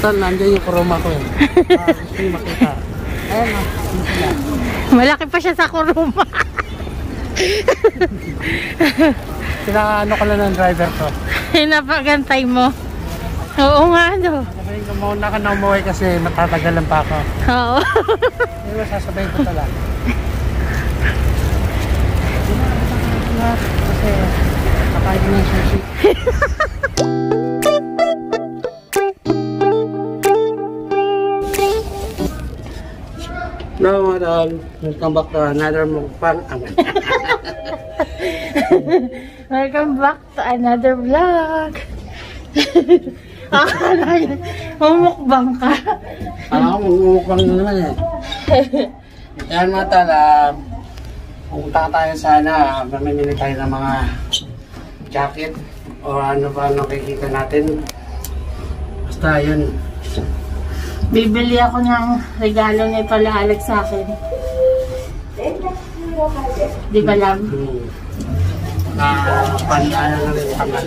Tal, nandiyan yung kuruma ko eh. Gusto nyo makita. Ayan o. Malaki pa siya sa kuruma. Pinaano ko lang ng driver ko. Napagantay mo. Oo nga, no. Sabihin ko, mauna ka na umuwi kasi matatagalan pa ako. Oo. Hindi ba, sasabihin ko talaga. Kasi nakain ko ng sushi. Hello, madam. Welcome back to another mukbang. Welcome back to another vlog. Akala niya, mamukbang ka. Mukbang na naman eh. Yan mga tala, pumunta tayo sana, mamimili tayo ng mga jacket o ano ba nakikita natin. Basta yun. Bibili ako ng regalo ni Pala Alex sa akin. Di ba lang? Pandaan na rin pangalan.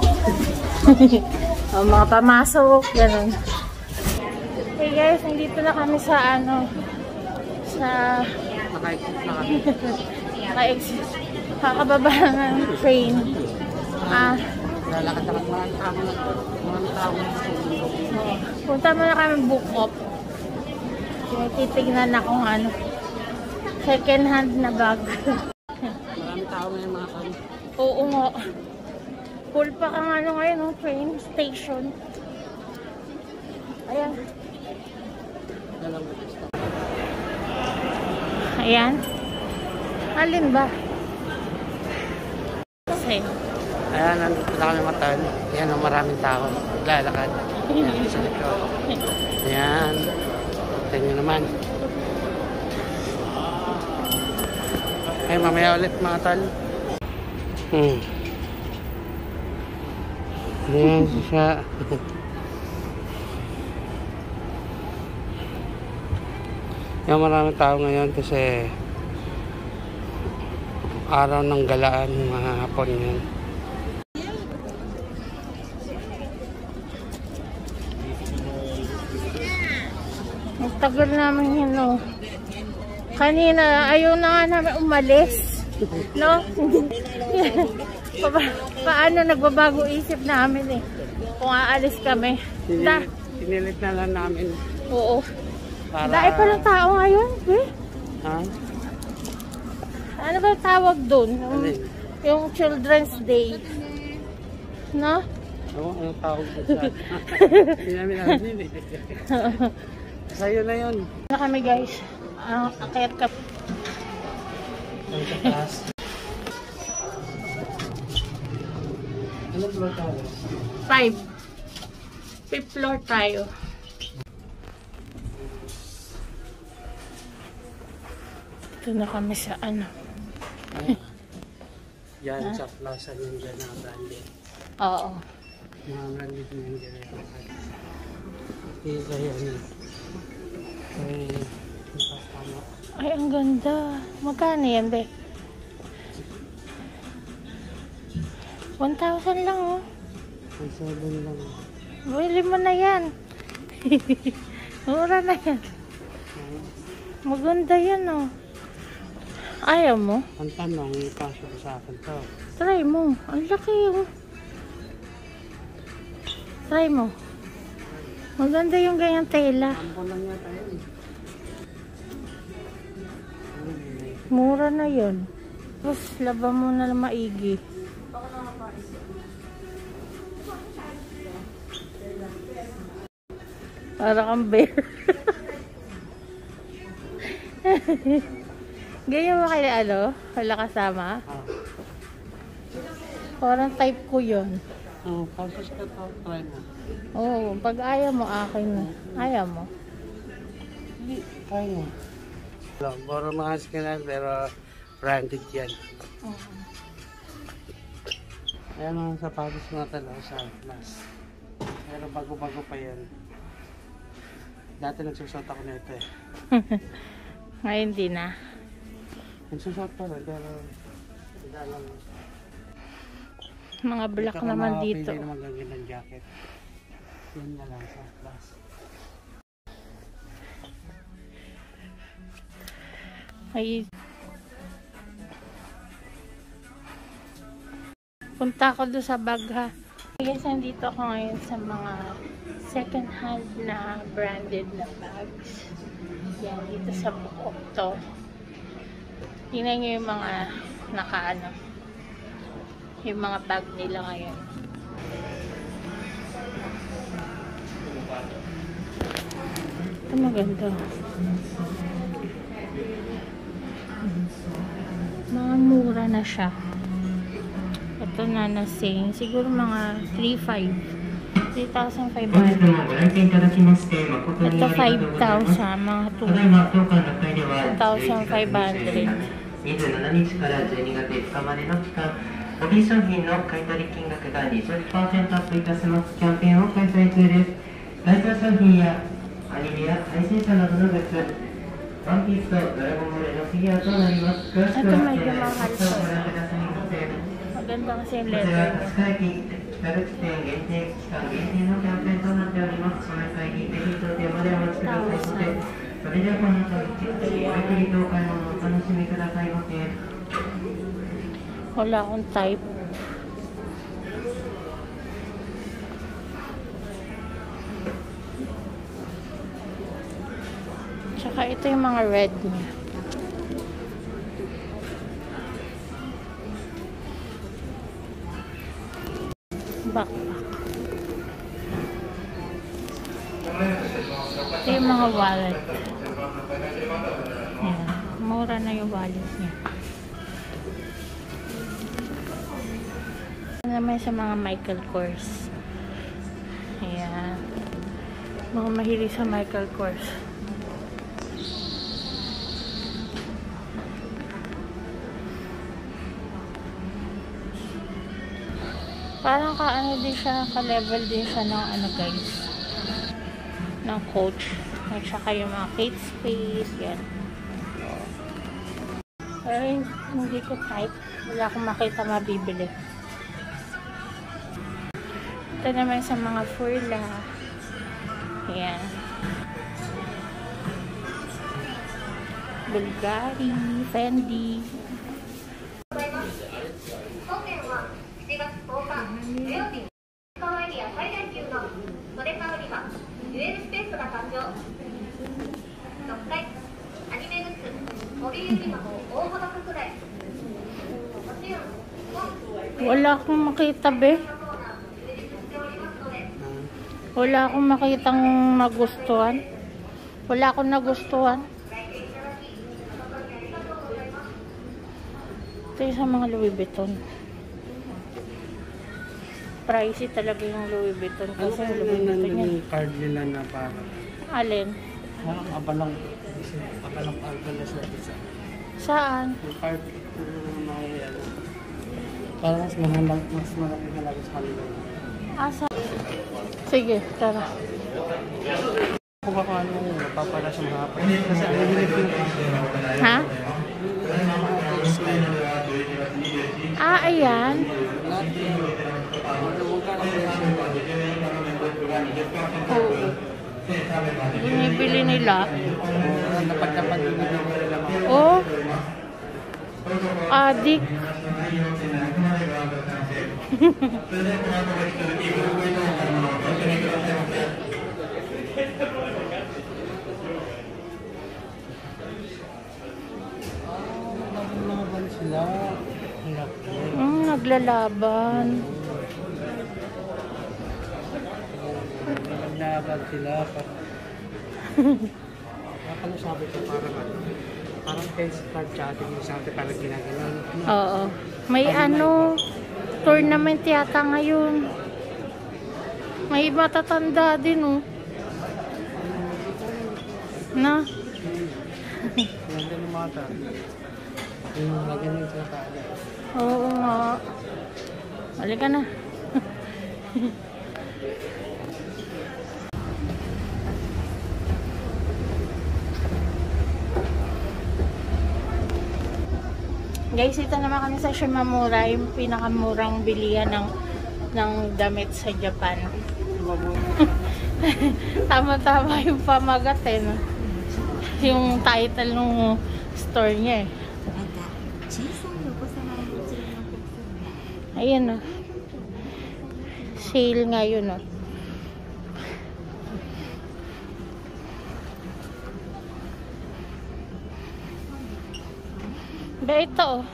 O, mga pamasok, gano'n. Hey guys, nandito na kami sa ano, sa Naka-exit na kami. naka-exit. Kakababa ng train. Lalakad naman mga tao. Punta muna kami book up. Titignan na kung ano, second hand na bag. Maraming tao ngayon mga kami. Oo nga. Full pa kang ano ngayon, no? Train station. Ayan. Ayan. Alin ba? Kasi. Ayan, nandito na kami matan. Ayan, maraming tao. Lalakad. Ayan, sa likod. Ayan. Tingnan nyo naman. Ay, mamaya ulit mga tal. Ayan siya. Ayan, maraming tao ngayon kasi araw ng galaan ng mga hapon yan. Tagal namin yun, no? Kanina, ayaw na nga namin umalis. No? Paano nagbabago isip namin eh. Kung aalis kami. Sinilit na lang namin. Oo. Dahil pa ng tao ngayon, eh? Ha? Ano ba tawag doon? Yung Children's Day. No? Oo, anong tawag doon sa? Hindi namin namin eh. Sa'yo na yun. Ano kami guys? Akayat ka. Ang taas. Ano floor tayo? 5. 5th floor tayo. Ito na kami sa ano. Yan sa plaza yung dyan na branded. Oo. Mga branded yung dyan na yan eh. Ay, ang ganda. Magkano yan, be? 1,000 lang, oh. 1,000 lang. Bili mo na yan. Mura na yan. Maganda yan, oh. Ayaw mo? Ang tanong, ipasok ko sa akin to. Try mo. Ang laki, oh. Try mo. Maganda yung ganyang tela. Ampo lang yata yun. Mura na yun. Tapos, laban mo na lang maigi. Para kang bear. Ganyan mo kaya ano? Wala kasama? Parang type ko yun. Oo, pagkas ka to, try mo. Oo, pag ayaw mo, akin na. Ayaw mo. Hindi, try mo. Boro mga skinan pero branded yan. Ayan mga sapatos mga tala sa plus. Pero bago-bago pa yan. Dati nagsusot ako na ito eh. Ngayon di na. Nagsusot pa rin pero dalang. Mga black naman dito. Pwede naman gagawin ng jacket. Yan na lang sa class. Ay, punta ako doon sa Bagha. Guys, nandito ako ngayon sa mga second hand na branded na bags. Yan, dito sa Kotse. Tingnan nyo yung mga nakaano. Yung mga bag nila ngayon. Ito maganda. Mga mura na siya. Ito na nasing. Siguro mga 3,500. Ito 5,000. Mga 2,500. 27日から12月5日までの期間、ボディ商品の買取金額が 20% アップいたしますキャンペーンを開催中です。対象商品やアニメや配信者などのグッズ、ワンピースとドラゴンボールのフィギュアとなります。詳しくはご覧くださいませ。 Maganda kasi yung こち leather ら niya. 近い北口店限定期間限定のキャンペーンとなっております。その際にぜひ当店までお待ちくださいませ。 それでは本日のごゆっくりとお買い物をお楽しみくださいませ。 Wala akong type. Tsaka ito yung mga red niya. Backpack. Ito yung mga wallet. Ayan. Mura na yung wallet niya. Ito naman sa mga Michael Kors. Ayan. Mga mahilig sa Michael Kors. Parang ka-ano din siya, ka-level din siya ng ano guys. Ng Coach. At saka yung mga Kate Space. Yan. Ay, hindi ko type. Wala akong makita mabibili. Ito naman sa mga Furla. Yan. Bulgari, Fendi. 7月10日土曜日、川エリア最大級の袖買売り場 UL スペースが誕生。6階アニメグッズモビリ売り場も大幅拡大。もちろん Wala akong makita be. Wala akong makitang magustuhan. Wala akong nagustuhan. Ito yung sa mga Louis Vuitton. Pricey talaga yung Louis Vuitton kasi yung Louis Vuitton yan. Yung card nila na parang Alin? abalong alkalas na isa. Saan? Yung card may ano. Parang mas malaki halaga sa kanila. Asa? Sige, tara. Kung baka ano napapala sa mga kapatid. Kasi ang bilib yung Ha? Ah, ayan. Oo. Binibili nila. Napagdapan din nila. Oh. Adik. Naglalaban sila. Naglalaban. Naglalaban sila. Akala sabi ko parang kayo sa card chatting yung sabi parang ginagalan. Oo. May ano, tournament yata ngayon. May matatanda din oh. Na? Ganda ng mata. Yung lagyan yung sa kaya. Oo nga. Halika na. Guys, ito naman kami sa Shimamura, yung pinakamurang bilihan ng damit sa Japan. Tama-tama yung pamagat eh, no? Yung title ng store niya eh. Ayan, no? Sale ngayon, no? Ba ito, oh.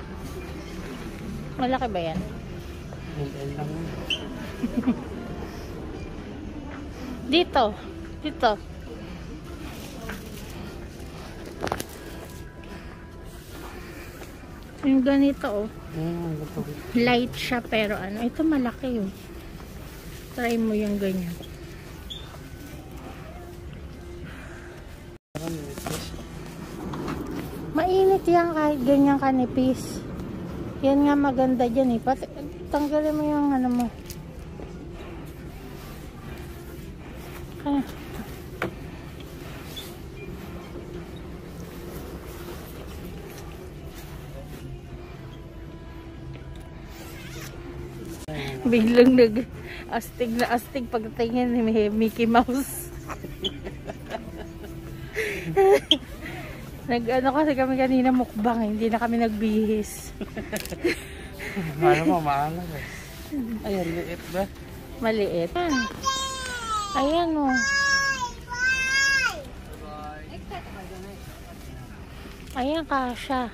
Malaki ba yan? Dito. Dito. Yung ganito, oh. Light siya, pero ano. Ito malaki, oh. Try mo yung ganyan. Mainit yan kahit ganyan kanipis. Yan nga maganda dyan, eh. Tanggalin mo yung ano mo. Kaya. Biglang astig na astig pagtingin ni Mickey Mouse. Nag-ano kasi kami kanina mukbang, hindi na kami nagbihis. Mahal mo, mahal mo. Ayan, liit ba? Maliit. Ayan, o. Ayan, kasha.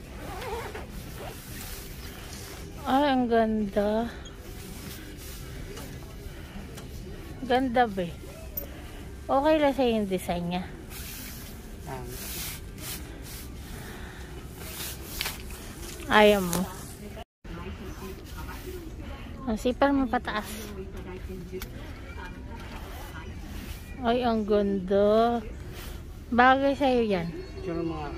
Ay, ang ganda. Ganda ba eh. Okay lang sa'yo yung design niya. Ayaw mo. Ang sipar mo pataas. Ay, ang ganda. Bagay sa'yo yan. Sure mga.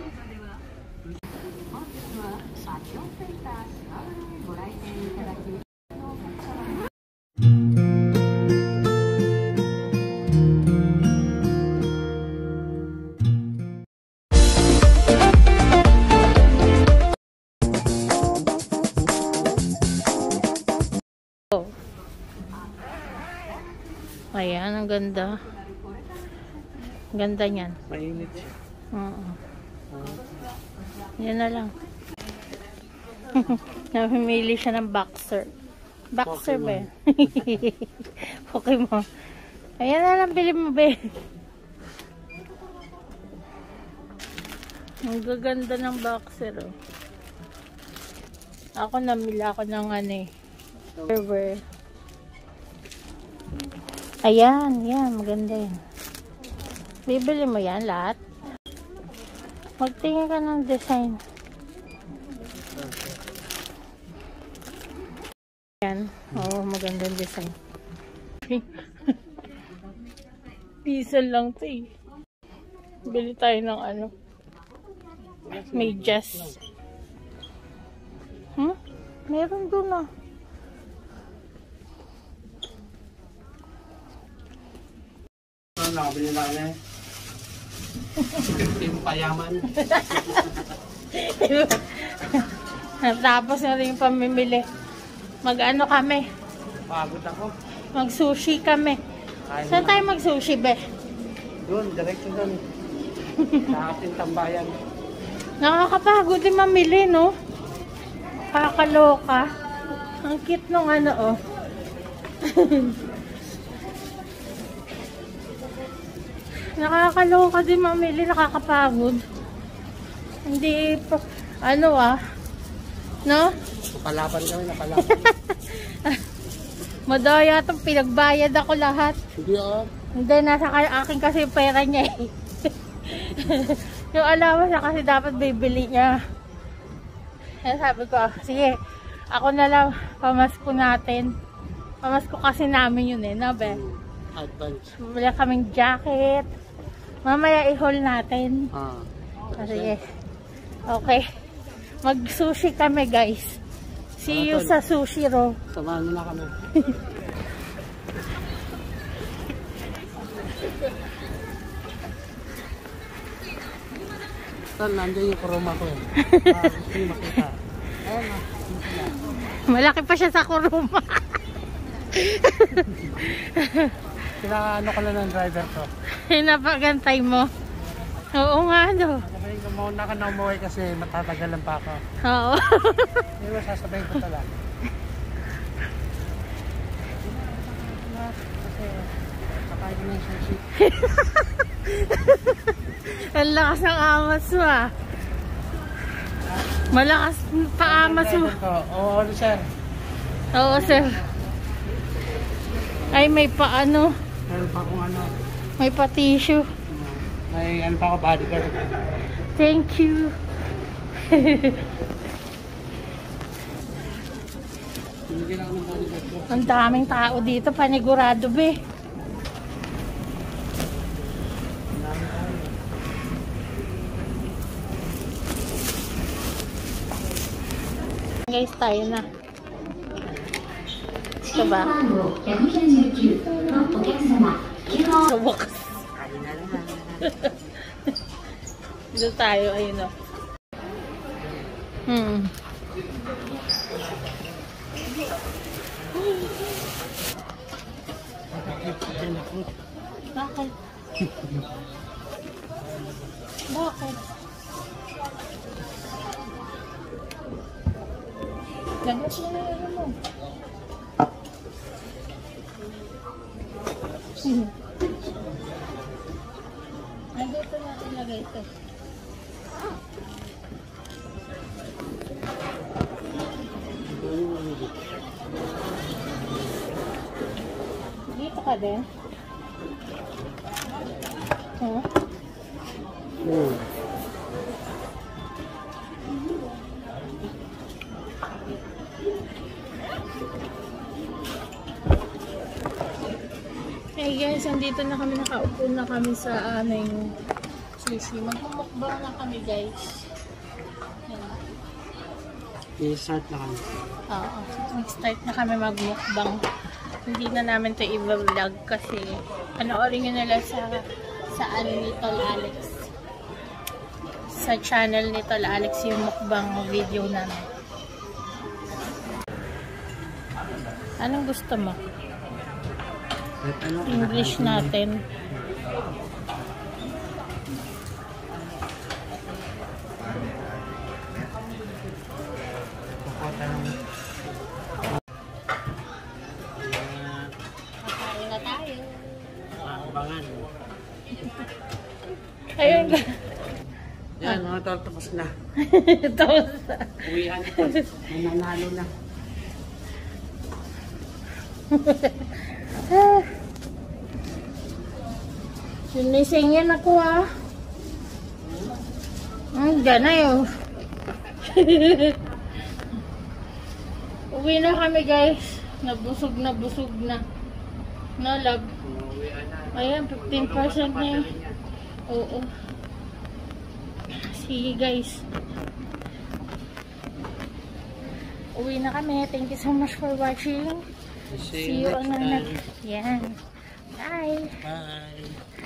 Ayan, ang ganda. Ganda niyan. Mainit siya. Oo. Yan na lang. Namimili siya ng boxer. Boxer ba yan? Pokemon. Ayan na lang, bili mo ba? Ang gaganda ng boxer, oh. Ako namili ako ng ano eh. Server. Ayan, yan, maganda yan. Bibili mo yan lahat. Magtingin ka ng design. Yan, oo, magandang design. Diesel lang ito eh. Bili tayo ng ano. Medyas. Meron doon ah. Nakabili na kami. Team payaman. Tapos na rin yung pamimili. Mag-ano kami? Pagod ako. Mag-sushi kami. Saan tayo mag-sushi, be? Doon, diretso doon. Sa ating tambayan. Nakakapagod din mamili, no? Kakaloka. Ang cute nung ano, oh. Nakakaloka din mamili, nakakapagod. Hindi pa, ano ah. No? Napalaban kami, napalaban. Madaya itong pinagbayad ako lahat. Hindi ah. Hindi, nasa akin kasi yung pera niya eh. Yung allowance niya kasi dapat bibili niya. Kaya sabi ko, sige, ako na lang, pamasko natin. Pamasko kasi namin yun eh, no be? Advance. Wala kaming jacket. Mamaya i-haul natin. Sige. Okay. Mag-sushi kami, guys. See you sa sushi row. Samahan mo na kami. Saan? Nandiyan yung kuruma ko eh. Gusto nyo makita. Ayan na. Malaki pa siya sa kuruma. Pinaano ko lang ng driver ko. Napagantay mo. Oo nga, no. Sabihin ko, mauna ka na umuwi kasi matatagalan pa ako. Oo. Hindi mo sasabihin ko talaga. Kasi, kakain ko na yung sushi. Ang lakas ng amas mo, ah. Malakas pa amas mo. Oo, sir. Oo, sir. Ay, may paano. Meron pa akong ano. May pa-tissue. May ano pa ako, bodyguard. Thank you. Hindi lang ako ng bodyguard ko. Ang daming tao dito, panigurado, be. Guys, tayo na. Ito ba? Sa wakas. Dito tayo, ayun o. Bakit? Bakit? Lagas mo na yun mo. Dito natin lagay ito. Dito ka din? Huh? Hey guys, andito na kami, nakaupo na kami sa aming sushi. Magmumukbang na kami guys. I-start na kami. Oo, mag-start na kami magmukbang. Hindi na namin to i-vlog kasi panoorin nyo nila sa ano ni Tol Alex. Sa channel ni Tol Alex yung mukbang video namin. Anong gusto mo? English natin. Kakain na tayo. Abangan. Ayun. Yan, mga tol, tapos na. Tapos na. Uwihan na. Mananalo na. Sinisingin ako ah. Ang gana yun. Uwi na kami guys. Nabusog na. Nalag. Ayan, 15% na yun. Oo. Sige guys. Uwi na kami. Thank you so much for watching. See you on the next. Yan. Bye. Bye.